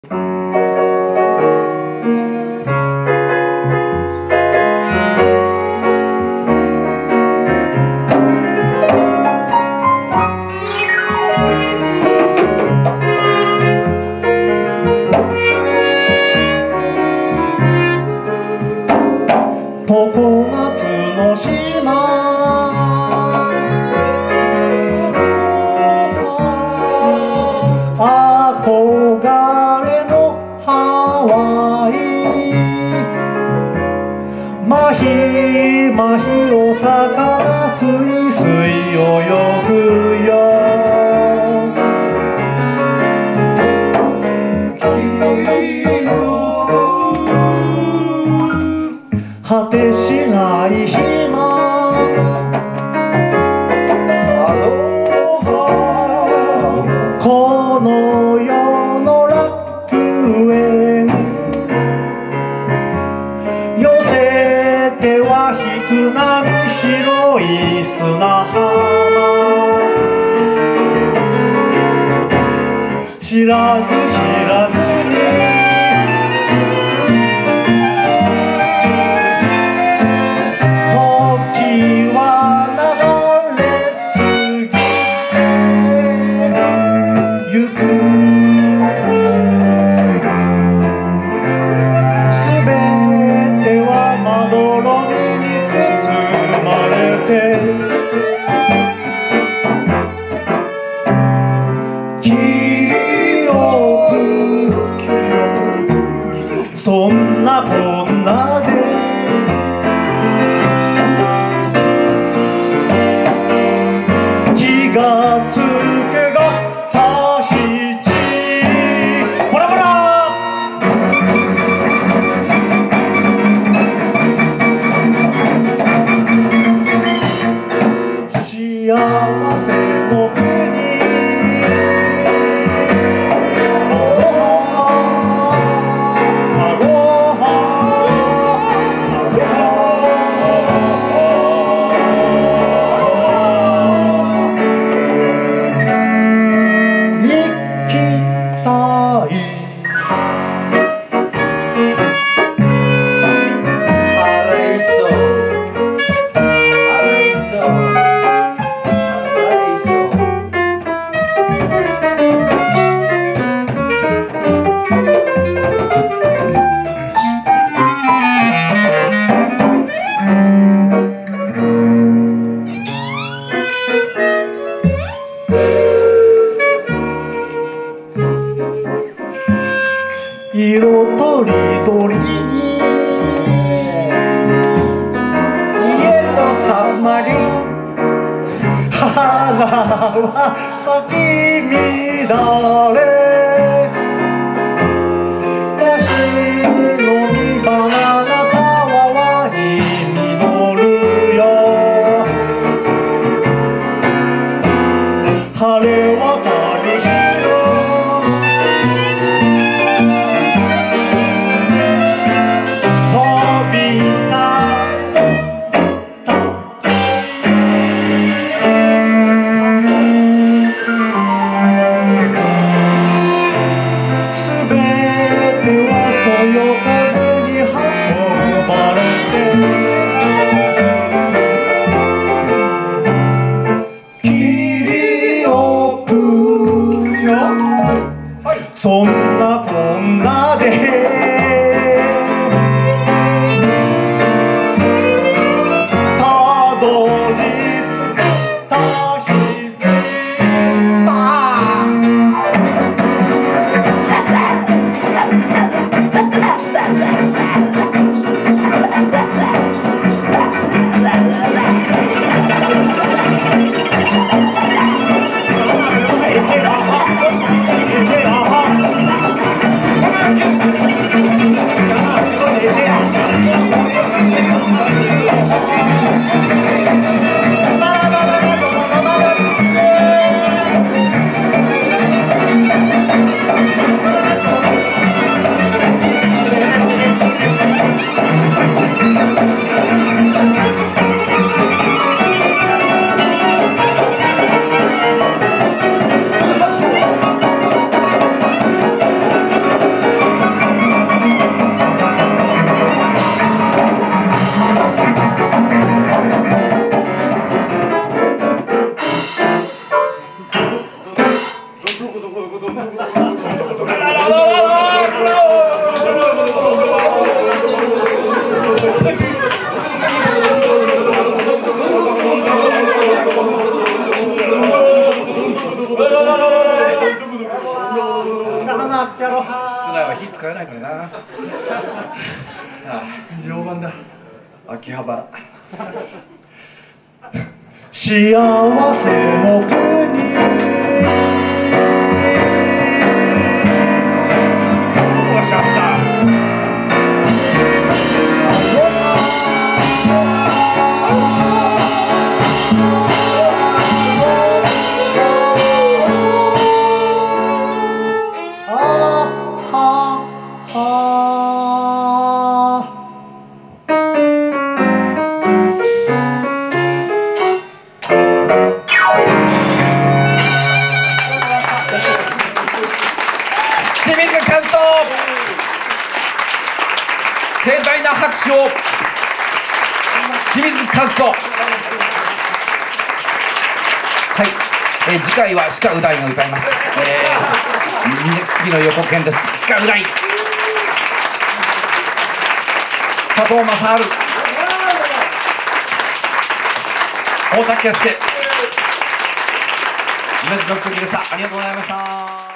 常夏の島憧れのハワイマヒマヒお魚すいすい泳ぐよ果てしない暇アロハこの世の楽園寄せては引く波白い砂浜知らず知らずにそんなこんなで気がつけがタヒチボラボラ幸せの国色とりどりにイエローサブマリン花は咲き乱れヤシの実バナナたわわに実るよ晴れ渡る日室内は火使えないからな。 常磐だ。秋葉原。幸せの国。 どこがしゃった。清水和人、盛大な拍手を。清水和人。はい、次回は鹿う大が歌います。次の予告編です。鹿う大、佐藤正治、大竹圭介、梅津の時でした。ありがとうございました。